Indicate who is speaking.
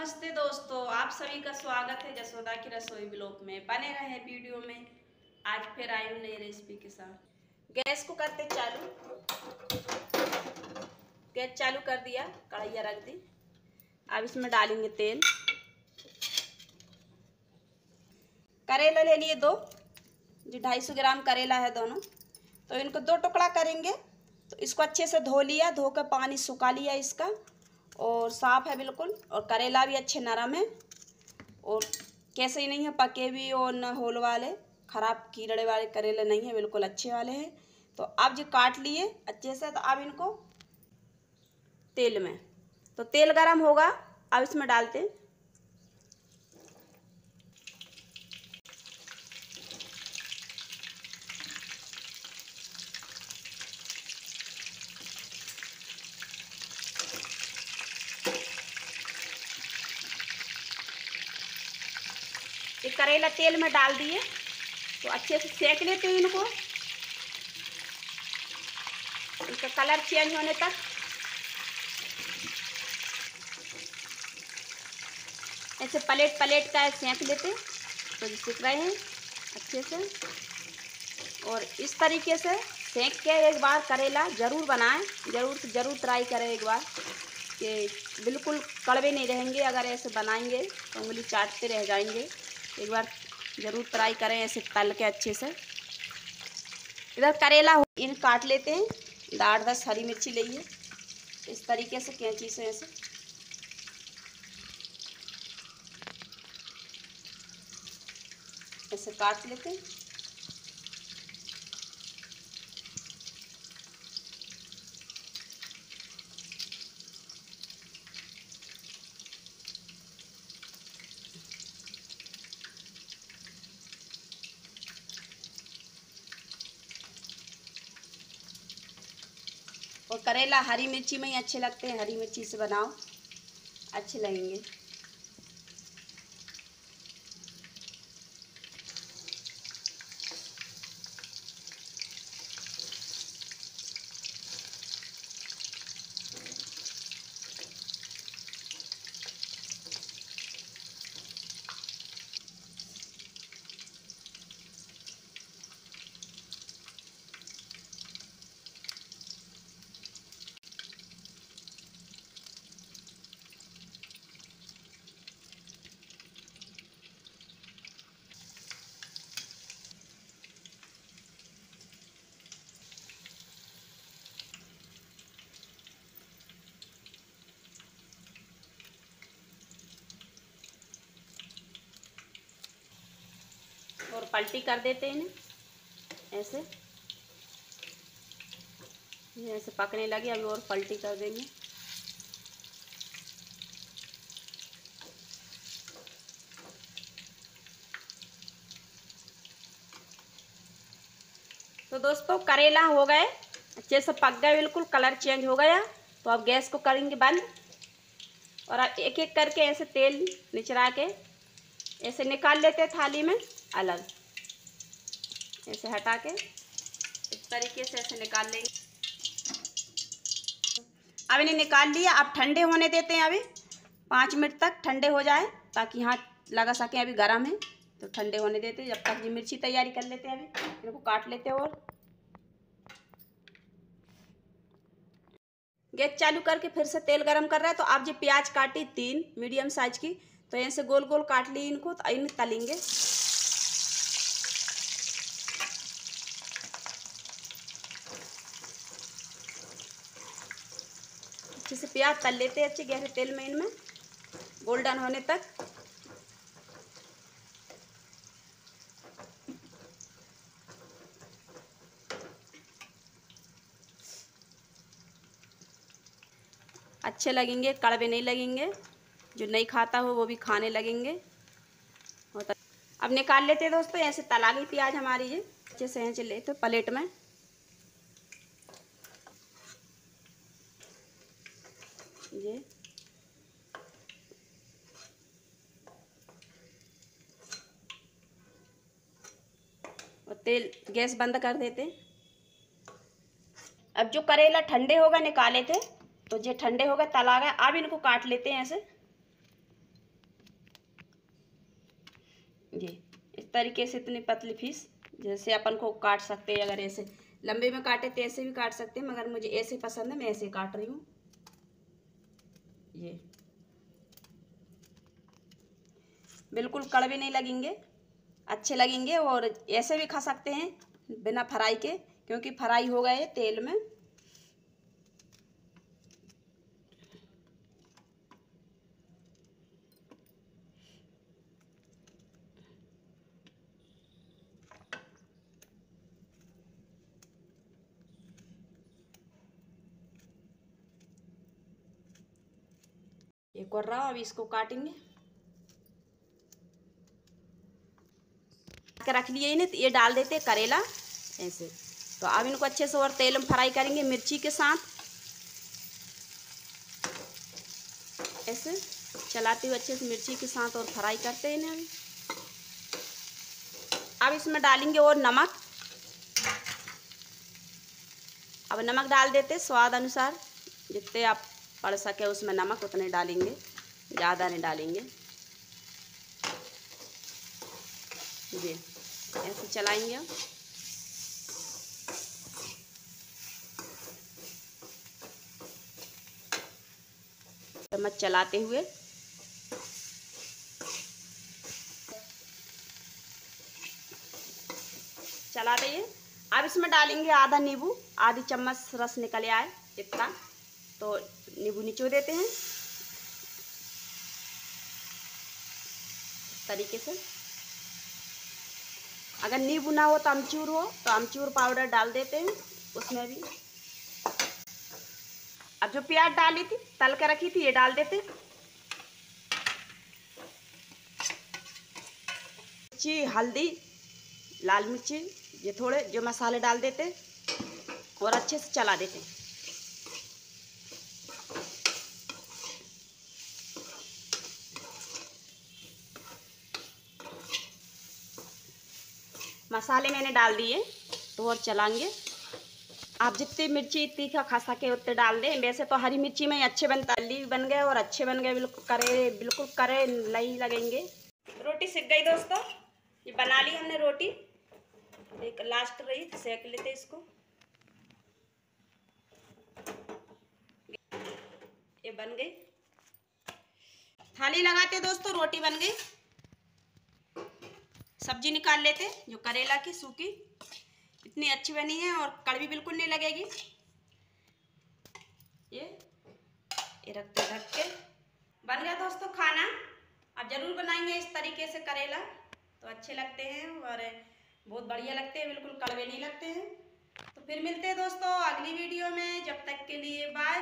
Speaker 1: नमस्ते दोस्तों, आप सभी का स्वागत है जसोदा की रसोई ब्लॉग में। बने रहे वीडियो में। आज फिर आई हूँ नई रेसिपी के साथ। गैस को करते चालू। गैस चालू कर दिया, कढ़ाइया रख दी। अब इसमें डालेंगे तेल। करेला ले लिए दो, जो 250 ग्राम करेला है दोनों। तो इनको दो टुकड़ा करेंगे। तो इसको अच्छे से धो लिया, धो कर पानी सुखा लिया इसका, और साफ है बिल्कुल। और करेला भी अच्छे नरम है, और कैसे ही नहीं है पके भी और न होल वाले, खराब कीड़े वाले करेले नहीं है, बिल्कुल अच्छे वाले हैं। तो अब जो काट लिए अच्छे से, तो अब इनको तेल में, तो तेल गरम होगा, अब इसमें डालते हैं। ये करेला तेल में डाल दिए, तो अच्छे से सेक लेते हैं इनको, इनका कलर चेंज होने तक। ऐसे पलेट पलेट का सेक लेते, तो सेक रहे हैं अच्छे से। और इस तरीके से सेक के एक बार करेला ज़रूर बनाएं, ज़रूर से ज़रूर ट्राई करें एक बार, कि बिल्कुल कड़वे नहीं रहेंगे। अगर ऐसे बनाएंगे तो उंगली चाटते रह जाएंगे। एक बार ज़रूर ट्राई करें ऐसे तल के अच्छे से। इधर करेला इन काट लेते हैं। 8-10 हरी मिर्ची लिए, इस तरीके से कैंची से ऐसे काट लेते हैं। और करेला हरी मिर्ची में ही अच्छे लगते हैं, हरी मिर्ची से बनाओ अच्छे लगेंगे। और पलटी कर देते हैं इन्हें ऐसे। ये ऐसे पकने लगे, अभी और पलटी कर देंगे। तो दोस्तों करेला हो गए, अच्छे से पक गए, बिल्कुल कलर चेंज हो गया। तो अब गैस को करेंगे बंद, और एक एक करके ऐसे तेल निचरा के ऐसे निकाल लेते हैं थाली में अलग, ऐसे हटा के इस तरीके से ऐसे निकाल लेंगे। अब इन्हें निकाल लिया। अब ठंडे होने देते हैं, अभी 5 मिनट तक ठंडे हो जाए, ताकि हाथ लगा सकें। अभी गर्म है तो ठंडे होने देते हैं। जब तक ये मिर्ची तैयारी कर लेते हैं, अभी इनको काट लेते हैं। और गैस चालू करके फिर से तेल गरम कर रहा है। तो आप जो प्याज काटी 3 मीडियम साइज की, तो ऐसे गोल गोल काट ली इनको, तो इन्हें तलेंगे। अच्छे से प्याज तल लेते हैं अच्छे गहरे तेल में, इनमें गोल्डन होने तक। अच्छे लगेंगे, कड़वे नहीं लगेंगे। जो नहीं खाता हो वो भी खाने लगेंगे। अब निकाल लेते हैं दोस्तों। ऐसे तला गई प्याज हमारी, ये अच्छे से ऐसे ले तो प्लेट में। ये और तेल गैस बंद कर देते। अब जो करेला ठंडे हो गए निकाले थे, तो ये ठंडे हो गए, तला गए। अब इनको काट लेते हैं ऐसे। ये इस तरीके से इतनी पतली पीस जैसे अपन को काट सकते हैं। अगर ऐसे लंबे में काटे तो ऐसे भी काट सकते हैं, मगर मुझे ऐसे पसंद है, मैं ऐसे काट रही हूँ। ये बिल्कुल कड़वे नहीं लगेंगे, अच्छे लगेंगे। और ऐसे भी खा सकते हैं बिना फ्राई के, क्योंकि फ्राई हो गए तेल में। एक और रहा, अभी इसको काटेंगे। रख लिए इन्हें, तो ये डाल देते करेला ऐसे। तो अब इनको अच्छे से और तेल में फ्राई करेंगे मिर्ची के साथ, ऐसे चलाते हुए अच्छे से मिर्ची के साथ और फ्राई करते हैं इन्हें। अब इसमें डालेंगे और नमक। अब नमक डाल देते स्वाद अनुसार, जितने आप पड़ सके उसमें नमक उतने डालेंगे, ज़्यादा नहीं डालेंगे। जी ऐसे चलाएंगे हम। चम्मच चलाते हुए चला देंगे। अब इसमें डालेंगे आधा नींबू, आधी चम्मच रस निकल आए इतना, तो नींबू निचोड़ देते हैं तरीके से। अगर नींबू ना हो तो अमचूर हो तो अमचूर पाउडर डाल देते हैं उसमें भी। अब जो प्याज डाली थी तल के रखी थी ये डाल देते। मिर्ची, हल्दी, लाल मिर्ची, ये थोड़े जो मसाले डाल देते और अच्छे से चला देते। मसाले मैंने डाल दिए तो और चलाएंगे। आप जितनी मिर्ची तीखा खा सके उतने डाल दें। वैसे तो हरी मिर्ची में ही अच्छे तली बन गए और अच्छे बन गए, बिल्कुल करे नहीं लगेंगे। रोटी सिक गई दोस्तों, ये बना ली हमने रोटी। एक लास्ट रही, सेक लेते इसको। ये बन गई, थाली लगाते दोस्तों, रोटी बन गई। सब्जी निकाल लेते, जो करेला की सूखी, इतनी अच्छी बनी है और कड़वी बिल्कुल नहीं लगेगी। ये रखते ढक के। बन गया दोस्तों खाना। आप जरूर बनाएंगे इस तरीके से करेला, तो अच्छे लगते हैं और बहुत बढ़िया लगते हैं, बिल्कुल कड़वे नहीं लगते हैं। तो फिर मिलते हैं दोस्तों अगली वीडियो में, जब तक के लिए बाय।